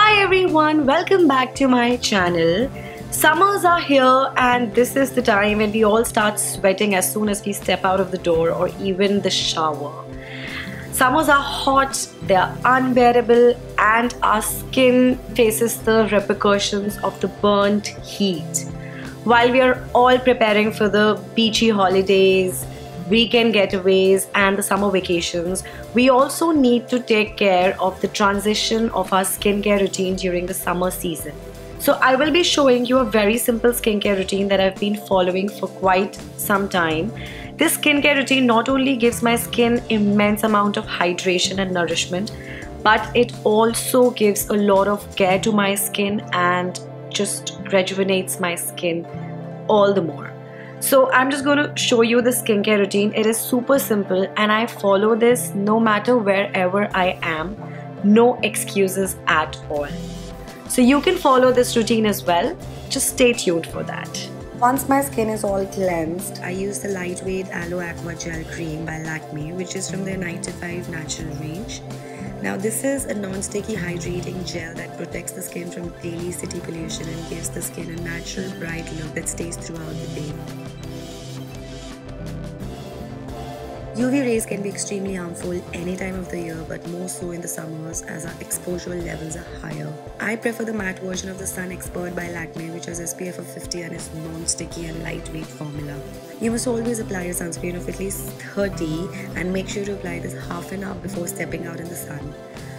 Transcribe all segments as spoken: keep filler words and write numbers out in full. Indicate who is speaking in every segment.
Speaker 1: Hi everyone, welcome back to my channel. Summers are here and this is the time when we all start sweating as soon as we step out of the door or even the shower. Summers are hot, they are unbearable, and our skin faces the repercussions of the burnt heat. While we are all preparing for the beachy holidays, weekend getaways and the summer vacations, we also need to take care of the transition of our skincare routine during the summer season. So I will be showing you a very simple skincare routine that I've been following for quite some time. This skincare routine not only gives my skin immense amount of hydration and nourishment, but it also gives a lot of care to my skin and just rejuvenates my skin all the more. So I'm just going to show you the skincare routine. It is super simple and I follow this no matter wherever I am. No excuses at all. So you can follow this routine as well. Just stay tuned for that. Once my skin is all cleansed, I use the lightweight Aloe Aqua Gel Cream by Lakme, which is from their ninety-five Naturale range. Now this is a non-sticky hydrating gel that protects the skin from daily city pollution and gives the skin a natural bright look that stays throughout the day. U V rays can be extremely harmful any time of the year, but more so in the summers as our exposure levels are higher. I prefer the matte version of the Sun Expert by Lakme, which has S P F of fifty and is non-sticky and lightweight formula. You must always apply a sunscreen of at least thirty and make sure to apply this half an hour before stepping out in the sun.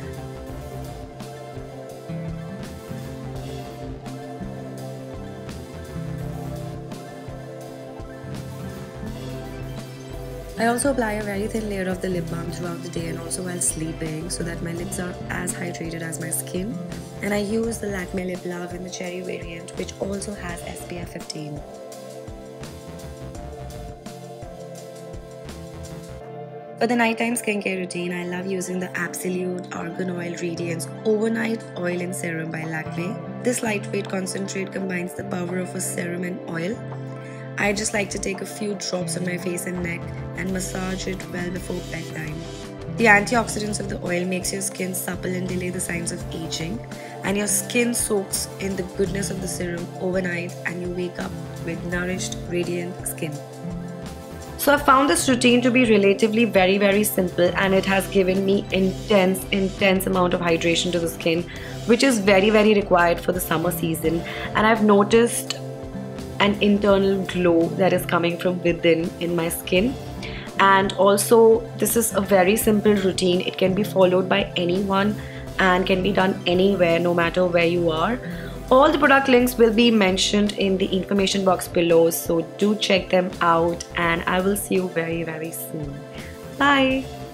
Speaker 1: I also apply a very thin layer of the lip balm throughout the day and also while sleeping so that my lips are as hydrated as my skin. And I use the Lakme Lip Love in the cherry variant, which also has S P F fifteen. For the nighttime skincare routine, I love using the Absolute Argan Oil Radiance Overnight Oil-In-Serum by Lakme. This lightweight concentrate combines the power of a serum and oil. I just like to take a few drops on my face and neck and massage it well before bedtime. The antioxidants of the oil makes your skin supple and delay the signs of aging, and your skin soaks in the goodness of the serum overnight and you wake up with nourished, radiant skin. So I found this routine to be relatively very very simple, and it has given me intense intense amount of hydration to the skin, which is very very required for the summer season. And I've noticed an internal glow that is coming from within in my skin. And also this is a very simple routine. It can be followed by anyone and can be done anywhere, no matter where you are. All the product links will be mentioned in the information box below, so do check them out and I will see you very very soon. Bye.